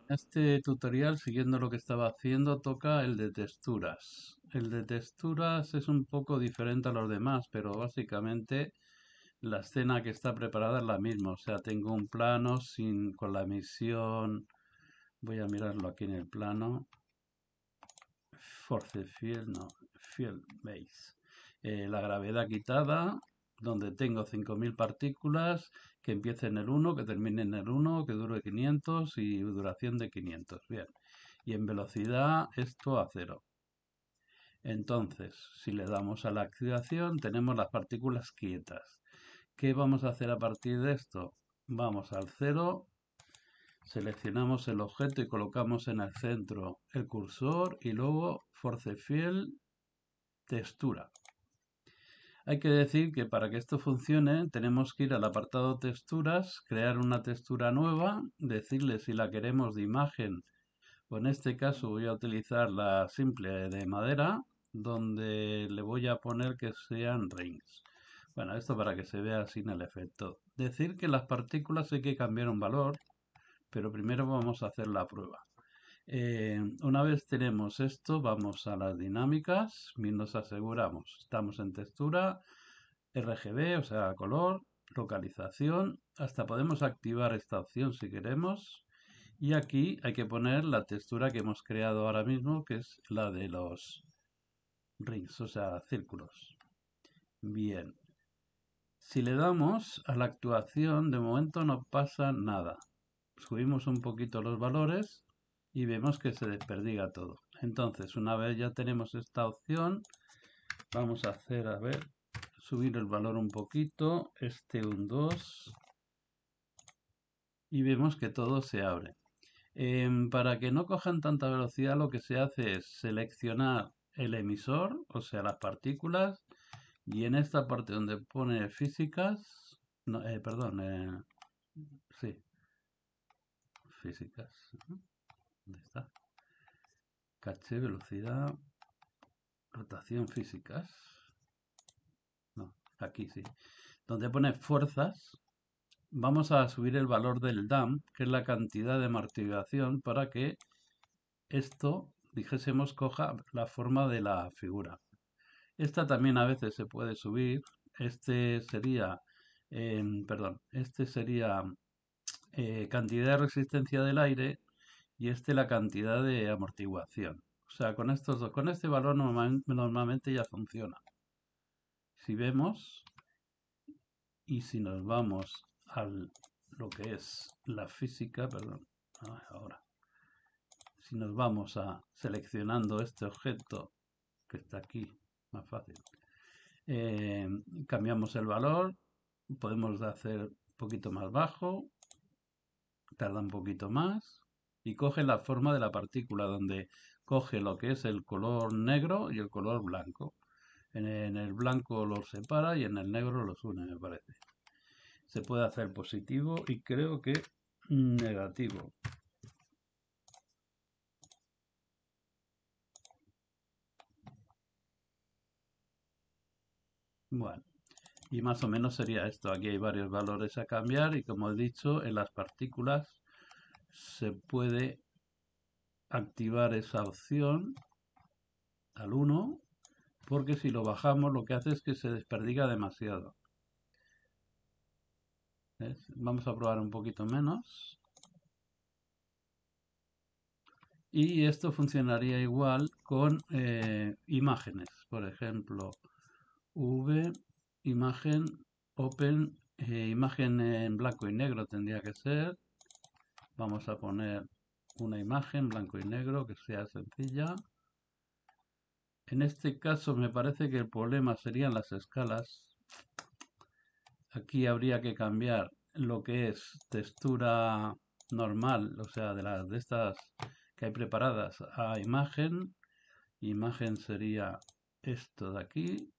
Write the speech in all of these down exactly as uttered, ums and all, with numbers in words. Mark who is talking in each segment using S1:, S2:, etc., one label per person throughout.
S1: Este tutorial, siguiendo lo que estaba haciendo, toca el de texturas. El de texturas es un poco diferente a los demás, pero básicamente la escena que está preparada es la misma. O sea, tengo un plano sin, con la emisión. Voy a mirarlo aquí en el plano. Force Field, no, Field Base. Eh, la gravedad quitada, donde tengo cinco mil partículas, que empiece en el uno, que termine en el uno, que dure quinientos y duración de quinientos. Bien. Y en velocidad esto a cero. Entonces, si le damos a la activación, tenemos las partículas quietas. ¿Qué vamos a hacer a partir de esto? Vamos al cero, seleccionamos el objeto y colocamos en el centro el cursor y luego Force Field textura. Hay que decir que para que esto funcione tenemos que ir al apartado texturas, crear una textura nueva, decirle si la queremos de imagen o en este caso voy a utilizar la simple de madera, donde le voy a poner que sean rings. Bueno, esto para que se vea sin el efecto. Decir que las partículas hay que cambiar un valor, pero primero vamos a hacer la prueba. Eh, una vez tenemos esto, vamos a las dinámicas y nos aseguramos. Estamos en textura, R G B, o sea, color, localización. Hasta podemos activar esta opción si queremos. Y aquí hay que poner la textura que hemos creado ahora mismo, que es la de los rings, o sea, círculos. Bien. Si le damos a la actuación, de momento no pasa nada. Subimos un poquito los valores y vemos que se desperdiga todo. Entonces, una vez ya tenemos esta opción, vamos a hacer, a ver, subir el valor un poquito, este un dos, y vemos que todo se abre. Em, para que no cojan tanta velocidad, lo que se hace es seleccionar el emisor, o sea, las partículas, y en esta parte donde pone físicas, no, eh, perdón, eh, sí, físicas, ¿dónde está? Caché, velocidad, rotación, físicas. No, aquí sí. Donde pone fuerzas, vamos a subir el valor del damp, que es la cantidad de amortiguación, para que esto, dijésemos, coja la forma de la figura. Esta también a veces se puede subir. Este sería, eh, perdón, este sería eh, cantidad de resistencia del aire y este la cantidad de amortiguación. O sea, con estos dos, con este valor normal, normalmente ya funciona. Si vemos y si nos vamos a lo que es la física, perdón, ahora, si nos vamos a seleccionando este objeto que está aquí, más fácil, eh, cambiamos el valor, podemos hacer un poquito más bajo, tarda un poquito más y coge la forma de la partícula, donde coge lo que es el color negro y el color blanco. En en el blanco los separa y en el negro los une, me parece. Se puede hacer positivo y creo que negativo. Bueno, y más o menos sería esto. Aquí hay varios valores a cambiar y como he dicho, en las partículas se puede activar esa opción al uno, porque si lo bajamos lo que hace es que se desperdiga demasiado. ¿Ves? Vamos a probar un poquito menos. Y esto funcionaría igual con eh, imágenes. Por ejemplo, V, imagen, open, eh, imagen en blanco y negro tendría que ser. Vamos a poner una imagen blanco y negro que sea sencilla. En este caso me parece que el problema serían las escalas. Aquí habría que cambiar lo que es textura normal, o sea, de las de estas que hay preparadas a imagen. Imagen sería esto de aquí,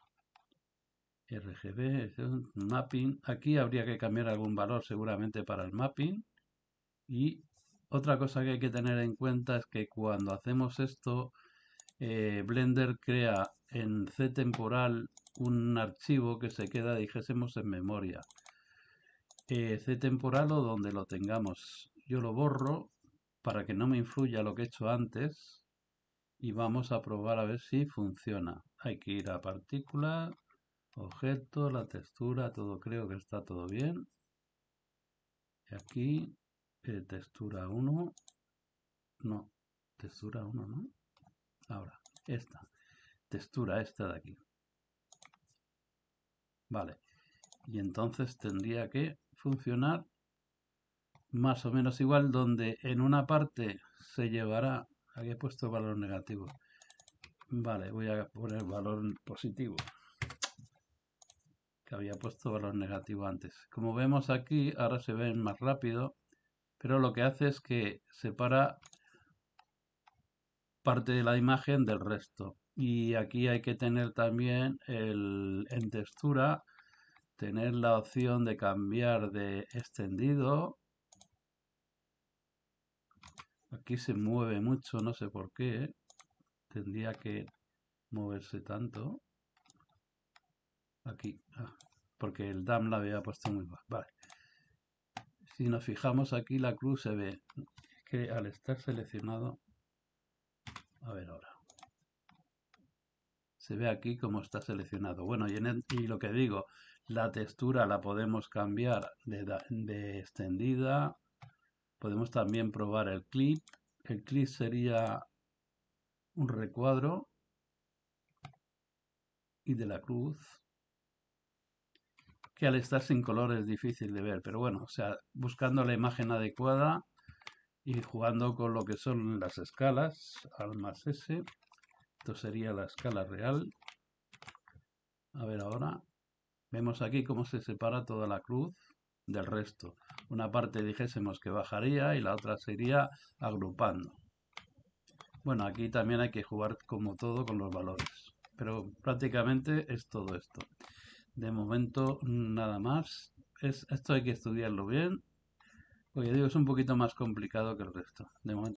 S1: R G B, mapping. Aquí habría que cambiar algún valor seguramente para el mapping. Y otra cosa que hay que tener en cuenta es que cuando hacemos esto, eh, Blender crea en C temporal un archivo que se queda, dijésemos, en memoria. Eh, C temporal o donde lo tengamos. Yo lo borro para que no me influya lo que he hecho antes y vamos a probar a ver si funciona. Hay que ir a partículas, objeto, la textura, todo, creo que está todo bien. Y aquí, eh, textura uno, no, textura uno, ¿no? Ahora, esta, textura esta de aquí. Vale, y entonces tendría que funcionar más o menos igual, donde en una parte se llevará, aquí he puesto valor negativo, vale, voy a poner valor positivo, que había puesto valor negativo antes. Como vemos aquí, ahora se ven más rápido, pero lo que hace es que separa parte de la imagen del resto. Y aquí hay que tener también el, en textura, tener la opción de cambiar de extendido. Aquí se mueve mucho, no sé por qué. Tendría que moverse tanto. Aquí, ah, porque el D A M la había puesto muy bajo. Vale. Si nos fijamos aquí, la cruz se ve que al estar seleccionado, a ver ahora, se ve aquí como está seleccionado. Bueno, y, en el, y lo que digo, la textura la podemos cambiar de, de extendida. Podemos también probar el clip. El clip sería un recuadro y de la cruz, que al estar sin color es difícil de ver, pero bueno, o sea, buscando la imagen adecuada y jugando con lo que son las escalas, al más S, esto sería la escala real. A ver ahora, vemos aquí cómo se separa toda la cruz del resto. Una parte dijésemos que bajaría y la otra se iría agrupando. Bueno, aquí también hay que jugar como todo con los valores, pero prácticamente es todo esto. De momento nada más. Es, esto hay que estudiarlo bien, porque digo, es un poquito más complicado que el resto. De momento